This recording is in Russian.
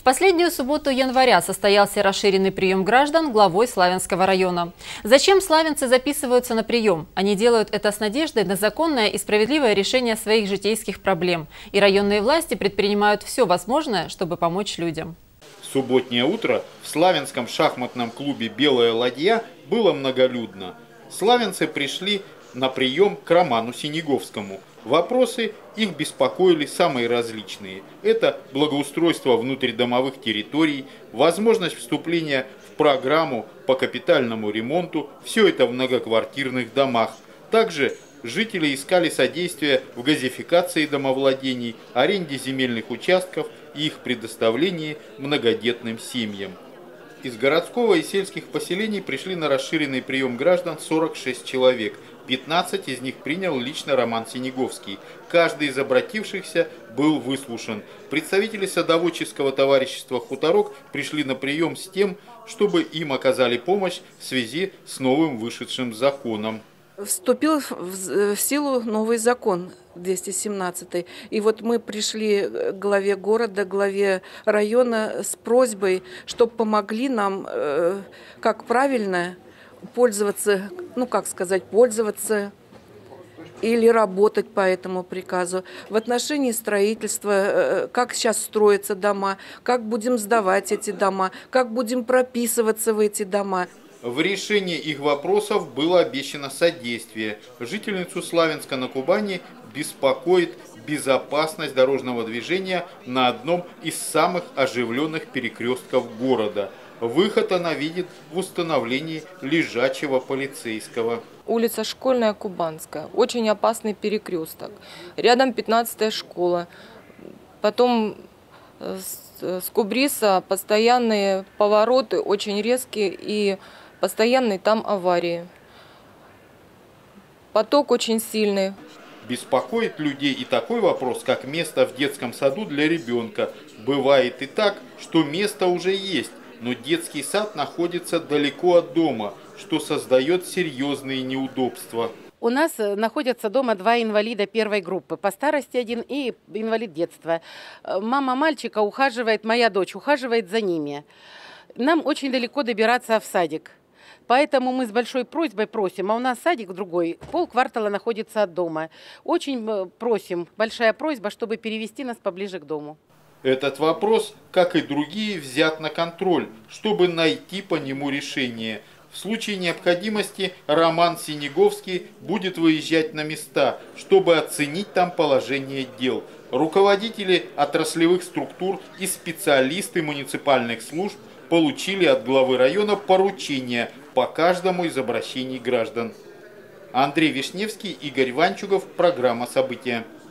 последнюю субботу января состоялся расширенный прием граждан главой Славянского района. Зачем славянцы записываются на прием? Они делают это с надеждой на законное и справедливое решение своих житейских проблем. И районные власти предпринимают все возможное, чтобы помочь людям. В субботнее утро в славянском шахматном клубе «Белая ладья» было многолюдно. Славянцы пришли на прием к Роману Синеговскому. Вопросы их беспокоили самые различные. Это благоустройство внутридомовых территорий, возможность вступления в программу по капитальному ремонту, все это в многоквартирных домах. Также жители искали содействие в газификации домовладений, аренде земельных участков и их предоставлении многодетным семьям. Из городского и сельских поселений пришли на расширенный прием граждан 46 человек. 15 из них принял лично Роман Синеговский. Каждый из обратившихся был выслушан. Представители садоводческого товарищества «Хуторок» пришли на прием с тем, чтобы им оказали помощь в связи с новым вышедшим законом. Вступил в силу новый закон 217. И вот мы пришли к главе города, главе района с просьбой, чтобы помогли нам, как правильно пользоваться, пользоваться или работать по этому приказу. В отношении строительства, как сейчас строятся дома, как будем сдавать эти дома, как будем прописываться в эти дома. В решении их вопросов было обещано содействие. Жительницу Славянска на Кубани беспокоит безопасность дорожного движения на одном из самых оживленных перекрестков города. Выход она видит в установлении лежачего полицейского. Улица Школьная, Кубанская. Очень опасный перекресток. Рядом 15-я школа. Потом с Кубриса постоянные повороты, очень резкие, и постоянные там аварии. Поток очень сильный. Беспокоит людей и такой вопрос, как место в детском саду для ребенка. Бывает и так, что место уже есть, но детский сад находится далеко от дома, что создает серьезные неудобства. У нас находятся дома два инвалида первой группы, по старости один и инвалид детства. Мама мальчика ухаживает, моя дочь ухаживает за ними. Нам очень далеко добираться в садик. Поэтому мы с большой просьбой просим, а у нас садик другой, полквартала находится от дома. Очень просим, большая просьба, чтобы перевести нас поближе к дому. Этот вопрос, как и другие, взят на контроль, чтобы найти по нему решение. В случае необходимости Роман Синеговский будет выезжать на места, чтобы оценить там положение дел. Руководители отраслевых структур и специалисты муниципальных служб получили от главы района поручения по каждому из обращений граждан. Андрей Вишневский, Игорь Ванчугов, программа «События».